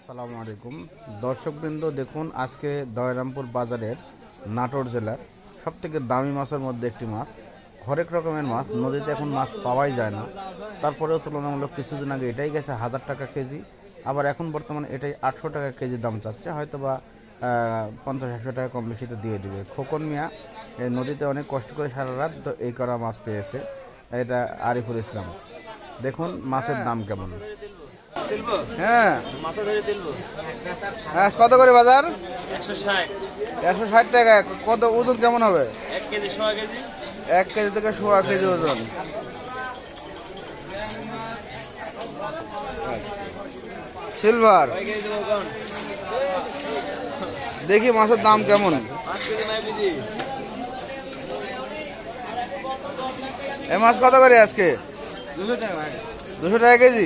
আসসালামু আলাইকুম দর্শকবৃন্দ, দেখুন আজকে দয়রামপুর বাজারের নাটোর জেলার সবথেকে দামি মাছের মধ্যে একটি মাছ, হরেক রকমের মাছ। নদীতে এখন মাছ পাওয়াই যায় না, তারপরেও তুলনামূলক কিছুদিন আগে এটাই গেছে 1000 টাকা কেজি, আবার এখন বর্তমানে এটাই 800 টাকা কেজি দাম চাচ্ছে, হয়তো বা 50-100 টাকা কম বেশিতে দিয়ে দিবে। খোকন মিয়া এই নদীতে অনেক কষ্ট করে সারা রাত এই করা মাছ পেয়েছে, এটা আরিফুল ইসলাম। দেখুন মাছের দাম কেমন। হ্যাঁ, কত করে বাজার? 160 টাকা। কত ওজন কেমন হবে? 1 কেজি থেকে 1.5 কেজি ওজন। সিলভার দেখি মাছের দাম কেমন। এই মাছ কত করে আজকে? 200 টাকা কেজি।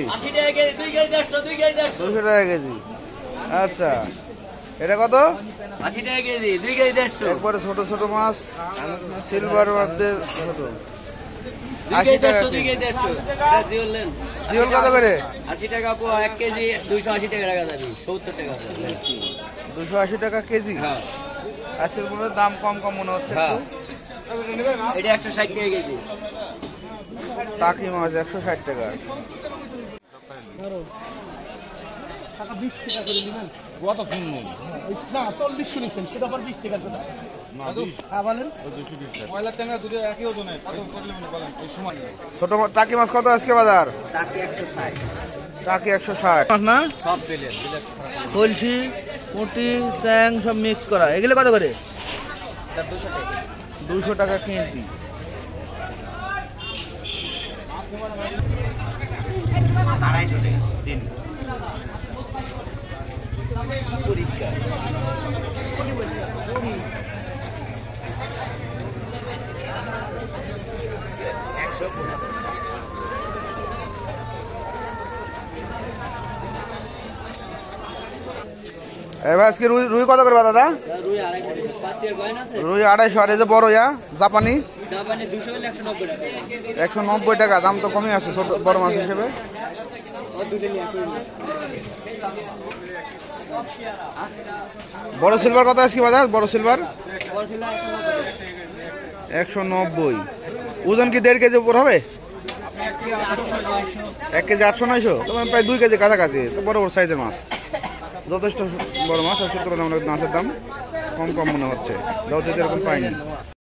200 টাকা কেজি। আচ্ছা, এটা কত? 80 টাকা কেজি, 2 কেজি 150। একবারে ছোট ছোট মাছ, সিলভার মধ্যে ছোট। 2 কেজি 150, 2 কেজি 150। এটা জিওলেন। জিওল কত করে? 80 টাকা পোয়া, 1 কেজি 280 টাকা রাখা যাবে, 70 টাকা। 280 টাকা কেজি। হ্যাঁ, আজকের কোনো দাম কম কম মনে হচ্ছে একটু। এটা 160 টাকা কেজি। টাকি মাছ 160 টাকা। টাকা 20 টাকা করে দিবেন। কত শুনুন না, 40 শুনেছেন, সেটা আবার 20 টাকা করে না। হ্যাঁ বলেন। 220 টাকা ময়লা টাকা দুটো একই ওজনে, কত করলে মনে বলেন এই সমান। ছোট টাকি মাছ কত আজকে বাজার? টাকি 160। টাকি 160 মাছ না? সব প্লেট কলসি, পুঁটি, স্যাং সব মিক্স করা। এগুলো কত করে? এটা 200 টাকা। 200 টাকা কেজি। পরিষ্কার। এবার আজকে রুই রুই কত করে দাদা? রুই 250 টাকা। ফার্স্ট ইয়ার কয়েন আছে? রুই 250। আর এই যে বড় জাপানি জাপানি 200 হলে 190 টাকা। 190 টাকা। দাম তো কমই আছে ছোট বড় মাছ হিসেবে। বড় সিলভার কত আজকে বাজার? বড় সিলভার 190। ওজন কি 1.5 কেজি উপর হবে? 1 কেজি 800-900, তোমার প্রায় 2 কেজি কাছাকাছি। তো বড় বড় সাইজের মাছ, যথেষ্ট বড় মাছ। আজকে তুলনামূলক মাছের দাম কম কম মনে হচ্ছে, যত এরকম পাইনি।